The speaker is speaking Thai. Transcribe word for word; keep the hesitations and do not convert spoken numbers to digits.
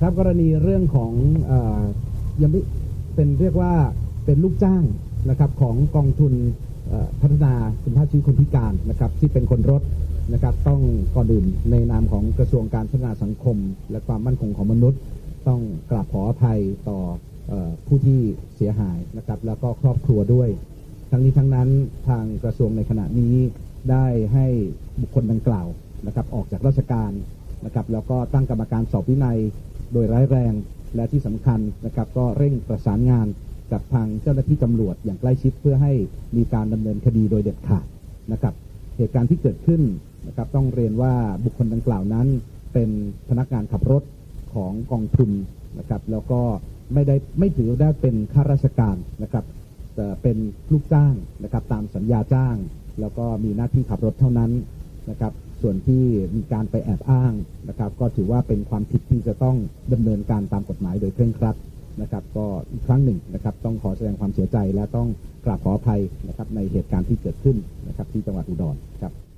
ครับกรณีเรื่องของเอ่อยังไม่เป็นเรียกว่าเป็นลูกจ้างนะครับของกองทุนพัฒนาคุณภาพชีวิตคนพิการนะครับที่เป็นคนรถนะครับต้องก่อนอื่นในนามของกระทรวงการพัฒนาสังคมและความมั่นคงของมนุษย์ต้องกราบขออภัยต่อเอ่อผู้ที่เสียหายนะครับแล้วก็ครอบครัวด้วยทั้งนี้ทั้งนั้นทางกระทรวงในขณะนี้ได้ให้บุคคลดังกล่าวนะครับออกจากราชการนะครับแล้วก็ตั้งกรรมการสอบวินัยโดยร้ายแรงและที่สำคัญนะครับก็เร่งประสานงานกับทางเจ้าหน้าที่ตำรวจอย่างใกล้ชิดเพื่อให้มีการดำเนินคดีโดยเด็ดขาดนะครับเหตุการณ์ที่เกิดขึ้นนะครับต้องเรียนว่าบุคคลดังกล่าวนั้นเป็นพนักงานขับรถของกองทุนนะครับแล้วก็ไม่ได้ไม่ถือได้เป็นข้าราชการนะครับแต่เป็นลูกจ้างนะครับตามสัญญาจ้างแล้วก็มีหน้าที่ขับรถเท่านั้นนะครับส่วนที่มีการไปแอบอ้างนะครับก็ถือว่าเป็นความผิดที่จะต้องดำเนินการตามกฎหมายโดยเคร่งครัดนะครับก็อีกครั้งหนึ่งนะครับต้องขอแสดงความเสียใจและต้องกราบขออภัยนะครับในเหตุการณ์ที่เกิดขึ้นนะครับที่จังหวัดอุดรครับ